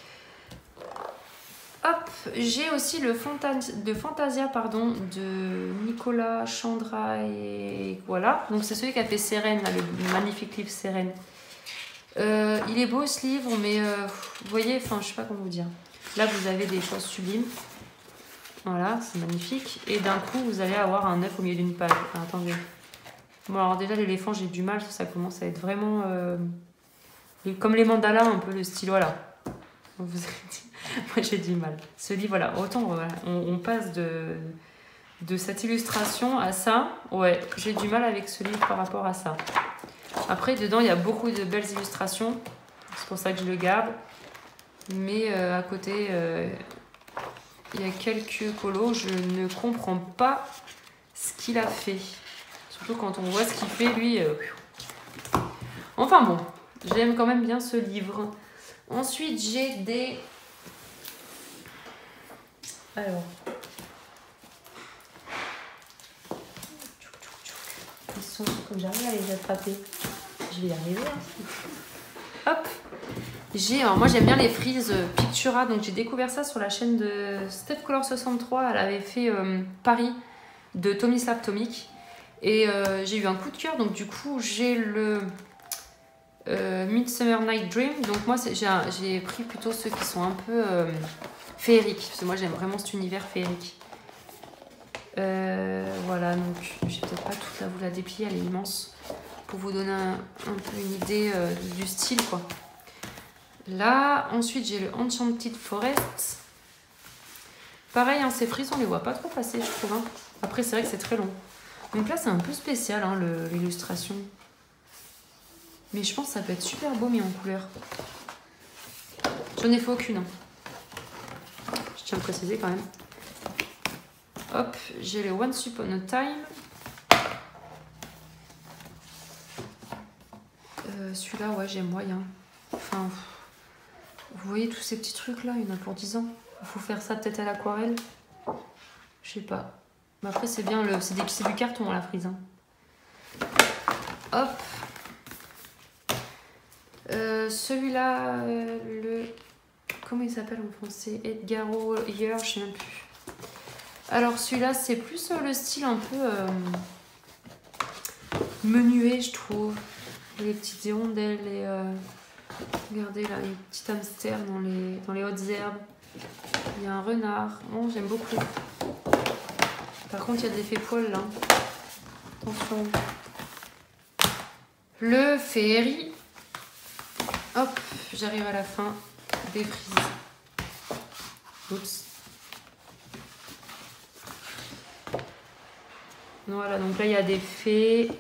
Hop, j'ai aussi le Fantas... de Fantasia pardon, de Nicolas Chandra et voilà. Donc c'est celui qui a fait Sérène, là, le magnifique livre Sérène. Euh, il est beau ce livre, mais euh, vous voyez, enfin je sais pas comment vous dire. Là vous avez des choses sublimes. Voilà, c'est magnifique. Et d'un coup vous allez avoir un œuf au milieu d'une page. Enfin, attendez. Bon alors déjà l'éléphant j'ai du mal, ça commence à être vraiment euh, comme les mandalas un peu le style, voilà. Vous avez dit. Moi j'ai du mal. Ce livre, voilà, autant voilà, on, on passe de, de cette illustration à ça. Ouais, j'ai du mal avec ce livre par rapport à ça. Après, dedans, il y a beaucoup de belles illustrations. C'est pour ça que je le garde. Mais euh, à côté, euh, il y a quelques colos. Je ne comprends pas ce qu'il a fait. Surtout quand on voit ce qu'il fait, lui. Euh... Enfin bon, j'aime quand même bien ce livre. Ensuite, j'ai des... Alors, ils sont comme j'arrive à les attraper. Je vais y arriver. Hein. Hop. J'ai, alors moi j'aime bien les frises Pictura, donc j'ai découvert ça sur la chaîne de Steph Color soixante-trois. Elle avait fait euh, Paris de Tomislav Tomic et euh, j'ai eu un coup de cœur. Donc du coup j'ai le euh, Midsummer Night Dream. Donc moi j'ai pris plutôt ceux qui sont un peu euh, féerique, parce que moi j'aime vraiment cet univers féerique. Euh, voilà, donc je vais peut-être pas toute la vous la déplier, elle est immense, pour vous donner un, un peu une idée euh, du style quoi. Là, ensuite j'ai le Enchanted Forest. Pareil, hein, ces frises, on les voit pas trop passer, je trouve. Hein. Après, c'est vrai que c'est très long. Donc là, c'est un peu spécial, hein, l'illustration. Mais je pense que ça peut être super beau mis en couleur. J'en ai fait aucune. Hein. Je tiens à le préciser quand même. Hop, j'ai le Once Upon a Time. Euh, Celui-là, ouais, j'ai moyen. Enfin, vous voyez tous ces petits trucs-là, il y en a pour dix ans. Il faut faire ça peut-être à l'aquarelle. Je sais pas. Mais après, c'est bien, le... c'est du carton, la frise. Hein. Hop. Euh, Celui-là, euh, le... Comment il s'appelle en français? Edgaro Year, je sais même plus. Alors, celui-là, c'est plus euh, le style un peu euh, menué, je trouve. Les petites hirondelles, les... Euh... Regardez là, les petits hamsters dans les, dans les hautes herbes. Il y a un renard. Bon, j'aime beaucoup. Par contre, il y a des faits poils là. Attention. Le féerie. Hop, j'arrive à la fin des frises. Oups. Voilà, donc là, il y a des fées.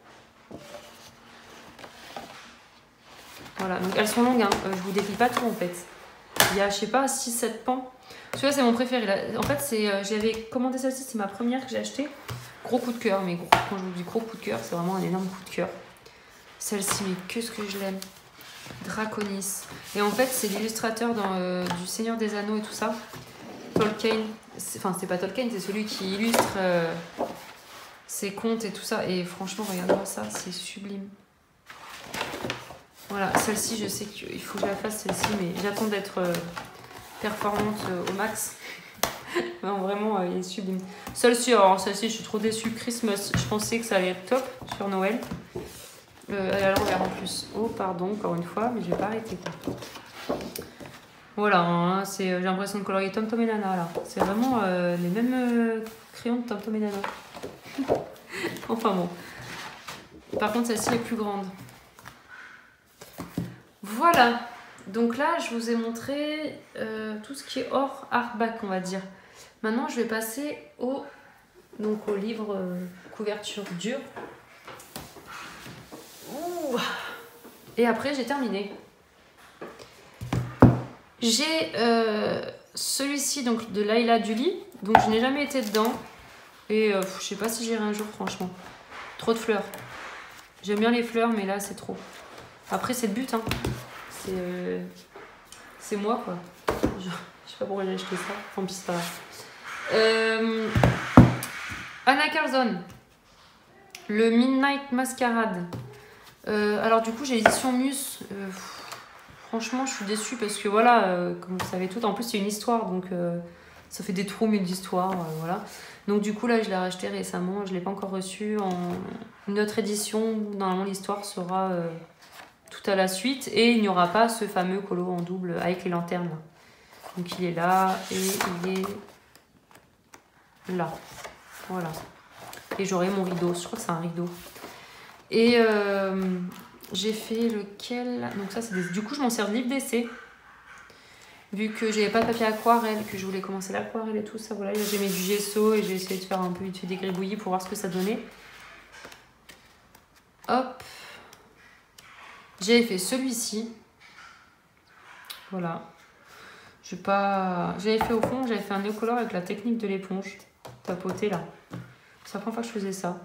Voilà, donc elles sont longues, hein. euh, je vous défile pas tout en fait. Il y a, je sais pas, six sept pans. Celui-là, c'est mon préféré. Là. En fait, c'est, euh, j'avais commandé celle-ci, c'est ma première que j'ai achetée. Gros coup de cœur, mais gros, quand je vous dis gros coup de cœur, c'est vraiment un énorme coup de cœur. Celle-ci, mais qu'est-ce que je l'aime. Draconis. Et en fait, c'est l'illustrateur euh, du Seigneur des Anneaux et tout ça. Tolkien. Enfin, c'est pas Tolkien, c'est celui qui illustre euh, ses contes et tout ça. Et franchement, regardez-moi ça, c'est sublime. Voilà, celle-ci, je sais qu'il faut que je la fasse, celle-ci, mais j'attends d'être euh, performante euh, au max. Non, vraiment, euh, il est sublime. Celle-ci, alors celle-ci, je suis trop déçue. Christmas, je pensais que ça allait être top sur Noël. Euh, elle a le revers en plus. Oh, pardon, encore une fois, mais je vais pas arrêter. Quoi. Voilà, hein, c'est, j'ai l'impression de colorier Tom Tom et Nana, là. C'est vraiment euh, les mêmes euh, crayons de Tom Tom et Nana. Enfin bon. Par contre, celle-ci est plus grande. Voilà, donc là je vous ai montré euh, tout ce qui est hors hardback, on va dire. Maintenant je vais passer au, donc au livre euh, couverture dure. Ouh. Et après j'ai terminé. J'ai euh, celui-ci donc de Laila Dully, donc je n'ai jamais été dedans. Et euh, je sais pas si j'irai un jour franchement. Trop de fleurs. J'aime bien les fleurs mais là c'est trop. Après c'est le but hein. C'est euh, c'est moi quoi. Je, je sais pas pourquoi j'ai acheté ça. Tant pis c'est pas grave. Euh, Anna Carlson. Le Midnight Masquerade. Euh, alors du coup j'ai l'édition Mus. Euh, franchement je suis déçue parce que voilà, euh, comme vous savez tout, en plus c'est une histoire donc euh, ça fait des trous mais d'histoire. Euh, voilà. Donc du coup là je l'ai racheté récemment. Je l'ai pas encore reçu en une autre édition. Normalement l'histoire sera... Euh, tout à la suite et il n'y aura pas ce fameux colo en double avec les lanternes là. Donc il est là et il est là, voilà, et j'aurai mon rideau, je crois que c'est un rideau et euh, j'ai fait lequel, donc ça c'est des... du coup je m'en sers de livre d'essai vu que j'avais pas de papier aquarelle, que je voulais commencer l'aquarelle et tout ça, voilà, j'ai mis du gesso et j'ai essayé de faire un peu vite fait des gribouillis pour voir ce que ça donnait. Hop. J'ai fait celui-ci. Voilà. Je vais pas... J'avais fait au fond, j'avais fait un néocolore avec la technique de l'éponge. Tapoter là. C'est la première fois que je faisais ça.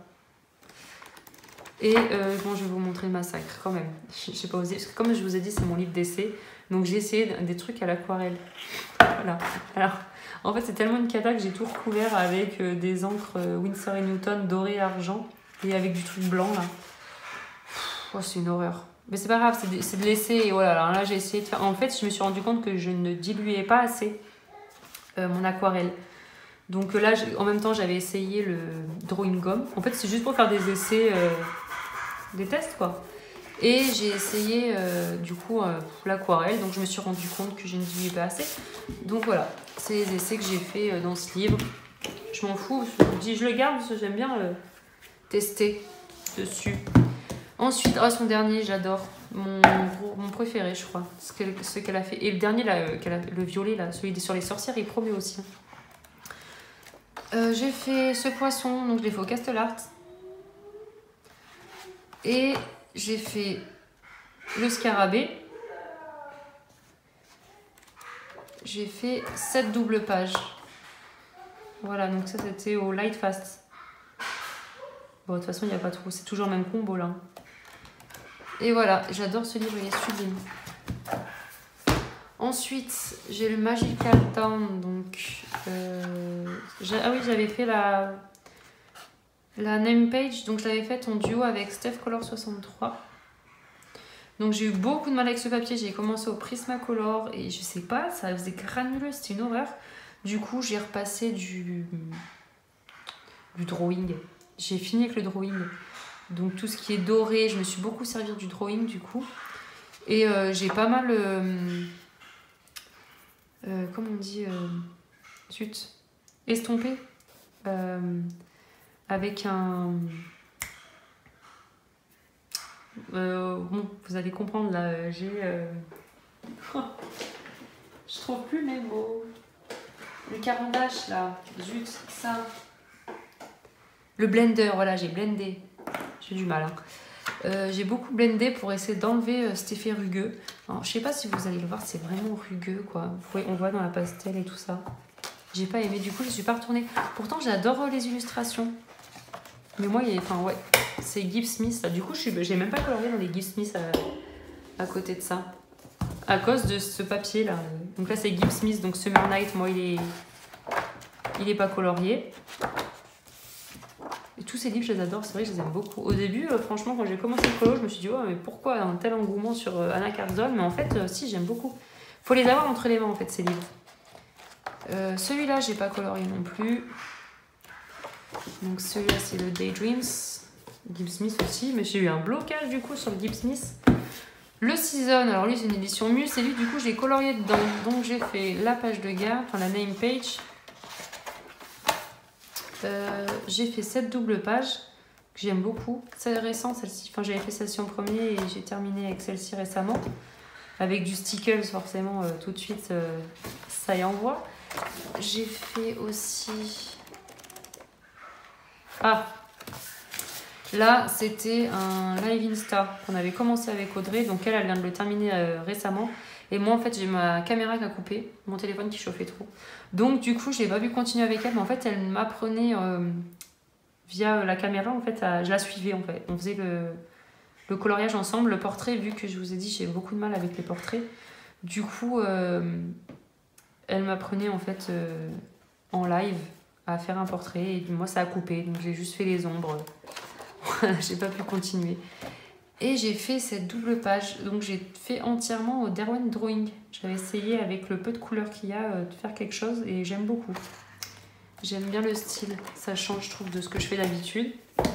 Et euh, bon, je vais vous montrer le massacre quand même. Je sais pas osé. Parce que comme je vous ai dit, c'est mon livre d'essai. Donc j'ai essayé des trucs à l'aquarelle. Voilà. Alors, en fait, c'est tellement une cata que j'ai tout recouvert avec euh, des encres euh, Winsor et Newton doré argent. Et avec du truc blanc là. Oh, c'est une horreur. Mais c'est pas grave, c'est de, de laisser. Et voilà, alors là j'ai essayé de faire. En fait, je me suis rendu compte que je ne diluais pas assez euh, mon aquarelle. Donc là, en même temps, j'avais essayé le drawing gum. En fait, c'est juste pour faire des essais, euh, des tests quoi. Et j'ai essayé euh, du coup euh, l'aquarelle. Donc je me suis rendu compte que je ne diluais pas assez. Donc voilà, c'est les essais que j'ai fait euh, dans ce livre. Je m'en fous, je vous dis, je le garde parce que j'aime bien euh, tester dessus. Ensuite, oh, son dernier, j'adore. Mon, mon préféré, je crois. Ce qu'elle ce qu'elle a fait. Et le dernier, là, qu'elle a, le violet, là, celui sur les sorcières, il promet aussi. Euh, j'ai fait ce poisson, donc je l'ai fait au Castellart. Et j'ai fait le scarabée. J'ai fait sept doubles pages. Voilà, donc ça c'était au Light Fast. Bon, de toute façon, il n'y a pas trop, c'est toujours le même combo là. Et voilà, j'adore ce livre, il est sublime. Ensuite, j'ai le Magical Town, donc... Euh, ah oui, j'avais fait la, la name page, donc je l'avais faite en duo avec Steph Color soixante-trois. Donc j'ai eu beaucoup de mal avec ce papier, j'ai commencé au Prismacolor et je sais pas, ça faisait granuleux, c'était une horreur. Du coup, j'ai repassé du, du drawing. J'ai fini avec le drawing. Donc tout ce qui est doré, je me suis beaucoup servi du drawing du coup. Et euh, j'ai pas mal... Euh, euh, comment on dit euh, zut, estompé. Euh, avec un... Euh, bon, vous allez comprendre là, j'ai... Euh... je trouve plus mes mots. Le carandache là, zut, ça. Le blender, voilà, j'ai blendé. J'ai du mal. Hein. Euh, j'ai beaucoup blendé pour essayer d'enlever euh, cet effet rugueux. Alors, je sais pas si vous allez le voir, c'est vraiment rugueux quoi. Vous voyez, on voit dans la pastel et tout ça. J'ai pas aimé, du coup je suis pas retournée. Pourtant j'adore les illustrations. Mais moi, il y a, enfin ouais, c'est Gibbs Smith là. Du coup, je suis, j'ai même pas colorié dans les Gibbs Smith à, à côté de ça. À cause de ce papier là. Donc là c'est Gibbs Smith, donc Summer Night, moi il est, il est pas colorié. Et tous ces livres, je les adore, c'est vrai que je les aime beaucoup. Au début, euh, franchement, quand j'ai commencé le colo, je me suis dit, oh, mais pourquoi un tel engouement sur euh, Anna Carzol? Mais en fait, euh, si, j'aime beaucoup. Faut les avoir entre les mains, en fait, ces livres. Euh, celui-là, j'ai pas colorié non plus. Donc celui-là, c'est le Daydreams. Gibbs Smith aussi, mais j'ai eu un blocage, du coup, sur le Gibbs Smith. Le Season, alors lui, c'est une édition Muse, et lui, du coup, je l'ai colorié dedans. Donc j'ai fait la page de garde, enfin la name page. Euh, j'ai fait cette double page que j'aime beaucoup. C'est récent celle-ci. Enfin, j'avais fait celle-ci en premier et j'ai terminé avec celle-ci récemment. Avec du stickers, forcément, euh, tout de suite, euh, ça y envoie. J'ai fait aussi... Ah! Là, c'était un live Insta qu'on avait commencé avec Audrey. Donc elle, elle vient de le terminer euh, récemment. Et moi, en fait, j'ai ma caméra qui a coupé, mon téléphone qui chauffait trop. Donc, du coup, je n'ai pas pu continuer avec elle. Mais en fait, elle m'apprenait euh, via la caméra. En fait, à, je la suivais, en fait. On faisait le, le coloriage ensemble. Le portrait, vu que je vous ai dit, j'ai beaucoup de mal avec les portraits. Du coup, euh, elle m'apprenait, en fait, euh, en live à faire un portrait. Et moi, ça a coupé. Donc, j'ai juste fait les ombres. Voilà, j'ai pas pu continuer. Et j'ai fait cette double page, donc j'ai fait entièrement au Derwent Drawing. J'avais essayé avec le peu de couleur qu'il y a euh, de faire quelque chose et j'aime beaucoup. J'aime bien le style, ça change je trouve de ce que je fais d'habitude.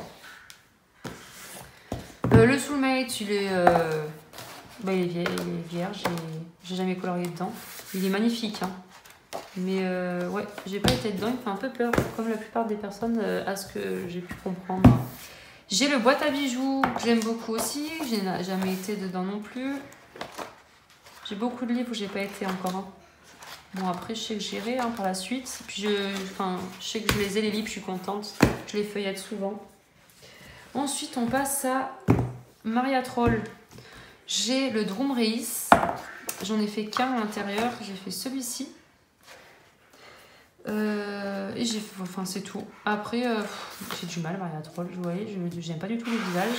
Euh, le Soulmate, il est, euh... bah, il est, vieil, il est vierge, j'ai jamais colorié dedans. Il est magnifique, hein. Mais euh, ouais, j'ai pas été dedans, il fait un peu peur, comme la plupart des personnes, euh, à ce que j'ai pu comprendre. J'ai le boîte à bijoux, que j'aime beaucoup aussi. Je n'ai jamais été dedans non plus. J'ai beaucoup de livres où j'ai pas été encore. Hein. Bon, après, je sais que j'irai hein, par la suite. Puis, je, enfin, je sais que je les ai, les livres, je suis contente. Je les feuillette souvent. Ensuite, on passe à Maria Troll. J'ai le Drum Reis. J'en ai fait qu'un à l'intérieur. J'ai fait celui-ci. Euh, et j'ai enfin c'est tout. Après euh, j'ai du mal Maria Troll, vous voyez, je j'aime pas du tout les visages.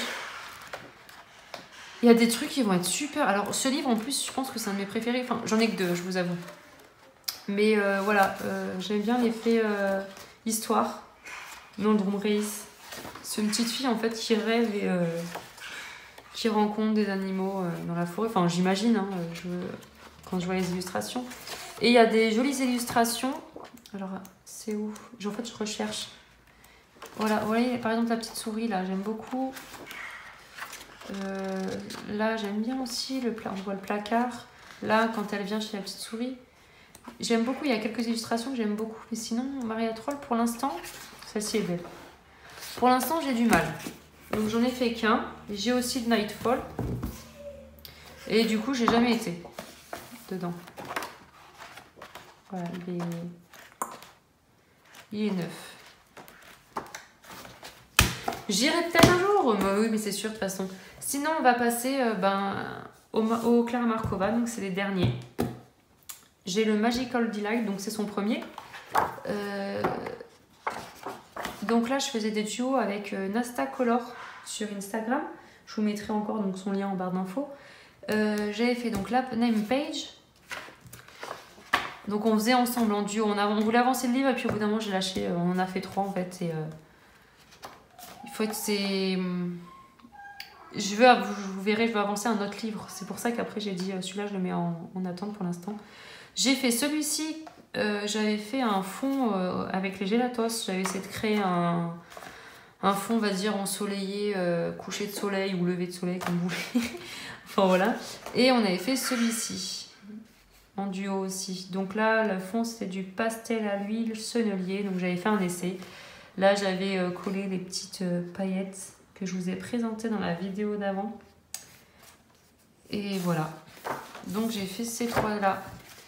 Il y a des trucs qui vont être super. Alors ce livre en plus je pense que c'est un de mes préférés. Enfin j'en ai que deux je vous avoue. Mais euh, voilà, euh, j'aime bien l'effet euh, histoire dans le Drum Reis. C'est une petite fille en fait qui rêve et euh, qui rencontre des animaux euh, dans la forêt. Enfin j'imagine hein, je, quand je vois les illustrations. Et il y a des jolies illustrations. Alors, c'est où? En fait, je recherche. Voilà, vous voyez, par exemple, la petite souris, là, j'aime beaucoup. Euh, là, j'aime bien aussi, le pla... on voit le placard. Là, quand elle vient chez la petite souris. J'aime beaucoup, il y a quelques illustrations que j'aime beaucoup. Mais sinon, Maria Troll, pour l'instant, celle-ci est belle. Pour l'instant, j'ai du mal. Donc, j'en ai fait qu'un. J'ai aussi de Nightfall. Et du coup, j'ai jamais été dedans. Voilà, les... Il est neuf. J'irai peut-être un jour. Bah oui, mais c'est sûr de toute façon. Sinon, on va passer euh, ben, au, au Clara Markova. Donc, c'est les derniers. J'ai le Magical Delight. Donc, c'est son premier. Euh, donc là, je faisais des duos avec euh, Nasta Color sur Instagram. Je vous mettrai encore donc, son lien en barre d'infos. Euh, J'avais fait donc la name page. Donc, on faisait ensemble en duo. On, a, on voulait avancer le livre et puis au bout d'un moment, j'ai lâché. On en a fait trois en fait. Et, euh, il faut être... c'est... Je veux, vous verrez, je veux avancer un autre livre. C'est pour ça qu'après j'ai dit celui-là je le mets en, en attente pour l'instant. J'ai fait celui-ci, euh, j'avais fait un fond euh, avec les gélatos. J'avais essayé de créer un, un fond, on va dire, ensoleillé, euh, coucher de soleil ou lever de soleil, comme vous voulez. Enfin voilà. Et on avait fait celui-ci, en duo aussi. Donc là, le fond c'était du pastel à l'huile sennelier. Donc j'avais fait un essai. Là j'avais euh, collé les petites euh, paillettes que je vous ai présenté dans la vidéo d'avant. Et voilà. Donc j'ai fait ces trois-là.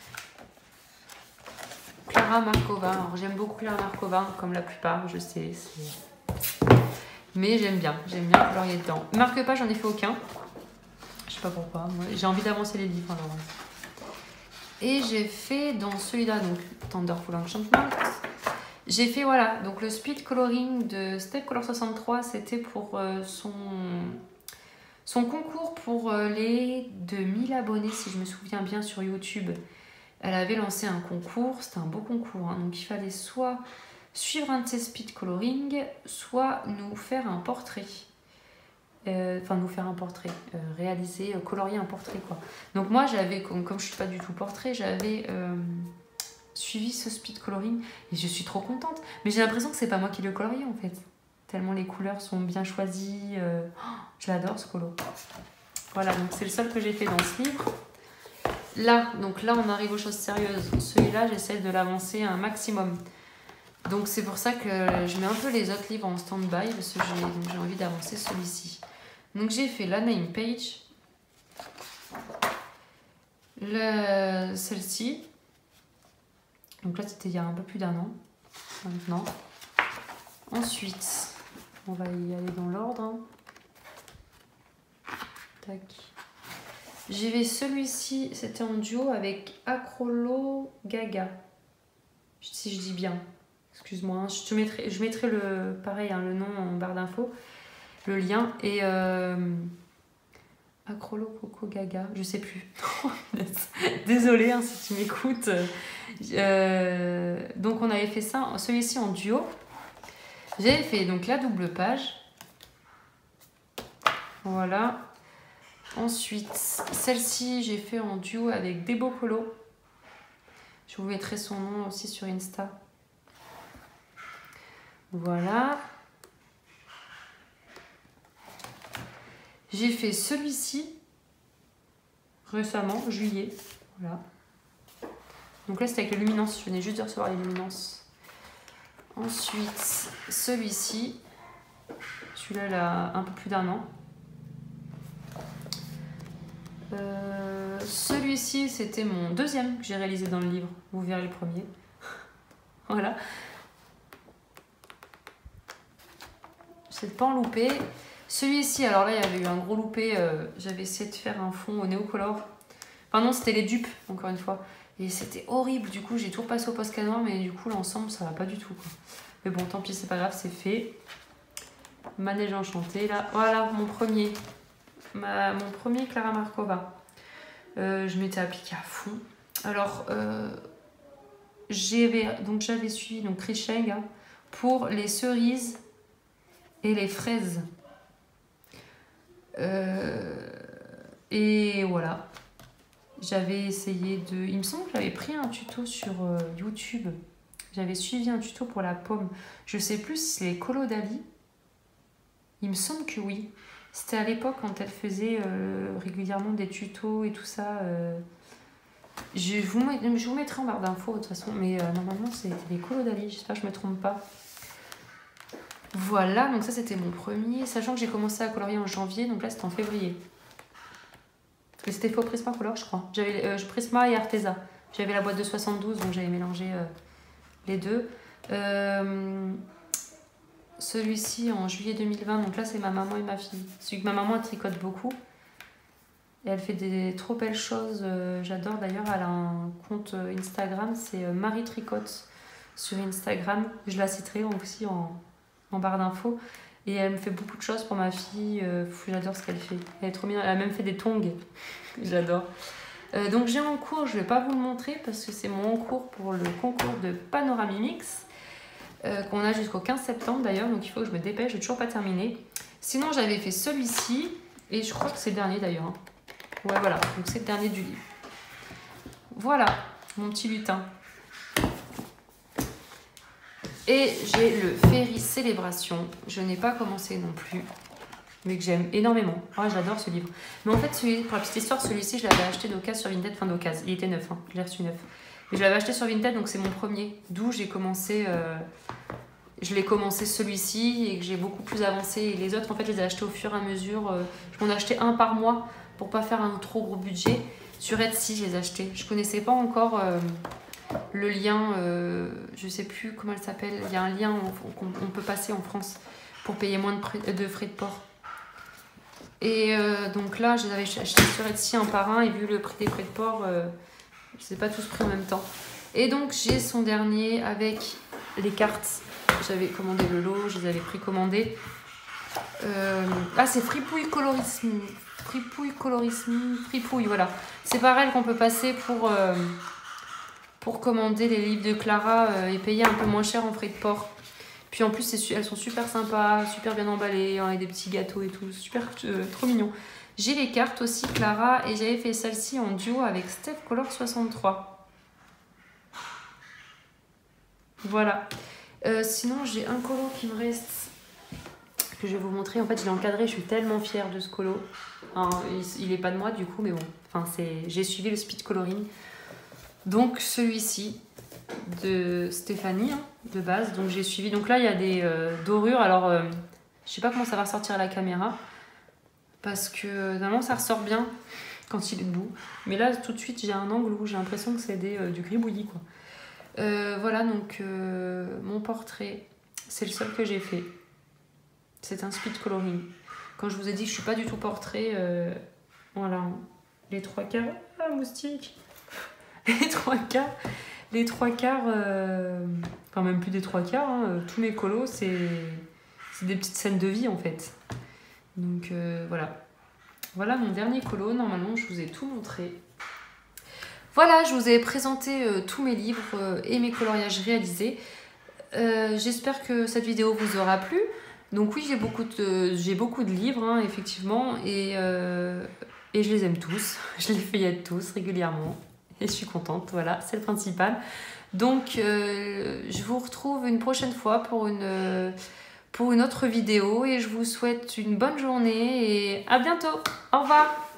Clara Markova. Alors j'aime beaucoup Clara Markova, comme la plupart, je sais. Mais j'aime bien. J'aime bien colorier dedans. Marque pas, j'en ai fait aucun. Je sais pas pourquoi. J'ai envie d'avancer les livres. Alors. Et j'ai fait dans celui-là, donc Thunderful Enchantment. J'ai fait, voilà, donc le speed coloring de Step Color soixante-trois, c'était pour euh, son, son concours pour euh, les deux mille abonnés, si je me souviens bien, sur YouTube. Elle avait lancé un concours, c'était un beau concours, hein, donc il fallait soit suivre un de ses speed coloring, soit nous faire un portrait. Euh, enfin, nous faire un portrait, euh, réaliser, euh, colorier un portrait, quoi. Donc moi, j'avais, comme, comme je suis pas du tout portrait, j'avais... Euh, suivi ce speed coloring et je suis trop contente, mais j'ai l'impression que c'est pas moi qui le colorie en fait, tellement les couleurs sont bien choisies. euh... oh, je l'adore ce colo. Voilà, donc c'est le seul que j'ai fait dans ce livre là. Donc là on arrive aux choses sérieuses. Celui-là j'essaie de l'avancer un maximum, donc c'est pour ça que je mets un peu les autres livres en stand-by parce que j'ai envie d'avancer celui-ci. Donc j'ai fait la name page, le... celle-ci. Donc là, c'était il y a un peu plus d'un an, maintenant. Ensuite, on va y aller dans l'ordre. Hein. Tac. J'ai fait celui-ci, c'était en duo avec Acrolo Gaga. Si je dis bien. Excuse-moi, je te mettrai, je mettrai le, pareil, hein, le nom en barre d'infos, le lien. Et euh, Acrolo Coco Gaga, je sais plus. Désolée hein, si tu m'écoutes. Euh, donc on avait fait ça, celui-ci en duo. J'avais fait donc la double page. Voilà. Ensuite, celle-ci, j'ai fait en duo avec Debo Colo. Je vous mettrai son nom aussi sur Insta. Voilà. J'ai fait celui-ci récemment, juillet. Voilà. Donc là, c'était avec les luminances. Je venais juste de recevoir les luminances. Ensuite, celui-ci. Celui-là, il a un peu plus d'un an. Euh, celui-ci, c'était mon deuxième que j'ai réalisé dans le livre. Vous verrez le premier. Voilà. C'est pas en loupé. Celui-ci, alors là, il y avait eu un gros loupé. Euh, J'avais essayé de faire un fond au néocolor. Enfin non, c'était les dupes, encore une fois. Et c'était horrible. Du coup, j'ai tout repassé au Posca noir, mais du coup, l'ensemble, ça va pas du tout, quoi. Mais bon, tant pis, c'est pas grave, c'est fait. Manège enchanté, là. Voilà, mon premier. Ma, mon premier Clara Markova. Euh, je m'étais appliquée à fond. Alors, euh, j'avais suivi donc Richeng hein, pour les cerises et les fraises. Euh, et voilà. J'avais essayé de... Il me semble que j'avais pris un tuto sur euh, YouTube. J'avais suivi un tuto pour la pomme. Je sais plus si c'est les Colodali. Il me semble que oui. C'était à l'époque quand elle faisait euh, régulièrement des tutos et tout ça. Euh... Je, vous met... je vous mettrai en barre d'infos de toute façon. Mais euh, normalement, c'était les Colodali. J'espère que je ne me trompe pas. Voilà, donc ça c'était mon premier. Sachant que j'ai commencé à colorier en janvier. Donc là, c'était en février. Et c'était fait au Prisma Color, je crois. J'avais euh, Prisma et Arteza. J'avais la boîte de soixante-douze, donc j'avais mélangé euh, les deux. Euh, Celui-ci en juillet deux mille vingt, donc là c'est ma maman et ma fille. Celui que ma maman elle tricote beaucoup. Et elle fait des trop belles choses. Euh, J'adore d'ailleurs, elle a un compte Instagram, c'est euh, Marie Tricote sur Instagram. Je la citerai aussi en, en barre d'infos. Et elle me fait beaucoup de choses pour ma fille. Euh, J'adore ce qu'elle fait. Elle est trop mignonne. Elle a même fait des tongs. J'adore. Euh, donc j'ai un cours, je ne vais pas vous le montrer parce que c'est mon cours pour le concours de Panoramimix. Euh, qu'on a jusqu'au quinze septembre d'ailleurs, donc il faut que je me dépêche, je n'ai toujours pas terminé. Sinon j'avais fait celui-ci, et je crois que c'est le dernier d'ailleurs. Hein. Ouais voilà, donc c'est le dernier du livre. Voilà, mon petit lutin. Et j'ai le Ferry Célébration, je n'ai pas commencé non plus, mais que j'aime énormément. Ouais, j'adore ce livre. Mais en fait, celui, pour la petite histoire, celui-ci je l'avais acheté d'occasion sur Vinted, enfin d'occasion, il était neuf, hein. Je l'ai reçu neuf. Mais je l'avais acheté sur Vinted, donc c'est mon premier. D'où j'ai commencé, euh, je l'ai commencé celui-ci et que j'ai beaucoup plus avancé. Et les autres, en fait, je les ai achetés au fur et à mesure. Euh, je m'en achetais un par mois pour pas faire un trop gros budget. Sur Etsy, je les ai achetés. Je connaissais pas encore euh, le lien, euh, je sais plus comment elle s'appelle. Il y a un lien qu'on on peut passer en France pour payer moins de, pré de frais de port. Et euh, donc là, je les avais achetés sur Etsy un par un et vu le prix des frais de port... Euh, je ne les ai pas tous pris en même temps. Et donc, j'ai son dernier avec les cartes. J'avais commandé le lot, je les avais précommandées. Euh... Ah, c'est Fripouille Colorisme. Fripouille Colorisme. Fripouille, voilà. C'est par elle qu'on peut passer pour, euh, pour commander les livres de Clara euh, et payer un peu moins cher en frais de port. Puis en plus, elles sont super sympas, super bien emballées, avec des petits gâteaux et tout. Super, euh, trop mignon. J'ai les cartes aussi, Clara, et j'avais fait celle-ci en duo avec Steph Color soixante-trois. Voilà. Euh, sinon, j'ai un colo qui me reste, que je vais vous montrer. En fait, je l'ai encadré, je suis tellement fière de ce colo. Alors, il n'est pas de moi, du coup, mais bon. Enfin, j'ai suivi le speed coloring. Donc, celui-ci, de Stéphanie, hein, de base. Donc, j'ai suivi. Donc là, il y a des euh, dorures. Alors, euh, je sais pas comment ça va ressortir à la caméra. Parce que normalement ça ressort bien quand il est debout. Mais là tout de suite j'ai un angle où j'ai l'impression que c'est des, euh, du gribouillis quoi. Euh, voilà donc euh, mon portrait, c'est le seul que j'ai fait. C'est un speed coloring. Quand je vous ai dit que je suis pas du tout portrait, euh, voilà, les trois quarts, ah moustique, les trois quarts, les trois quarts, euh, enfin même plus des trois quarts, hein, tous mes colos c'est des petites scènes de vie en fait. Donc euh, voilà. Voilà mon dernier colo. Normalement, je vous ai tout montré. Voilà, je vous ai présenté euh, tous mes livres euh, et mes coloriages réalisés. Euh, J'espère que cette vidéo vous aura plu. Donc oui, j'ai beaucoup, de, beaucoup de livres, hein, effectivement. Et, euh, et je les aime tous. Je les feuillette tous régulièrement. Et je suis contente. Voilà, c'est le principal. Donc, euh, je vous retrouve une prochaine fois pour une... Euh, pour une autre vidéo et je vous souhaite une bonne journée et à bientôt. Au revoir.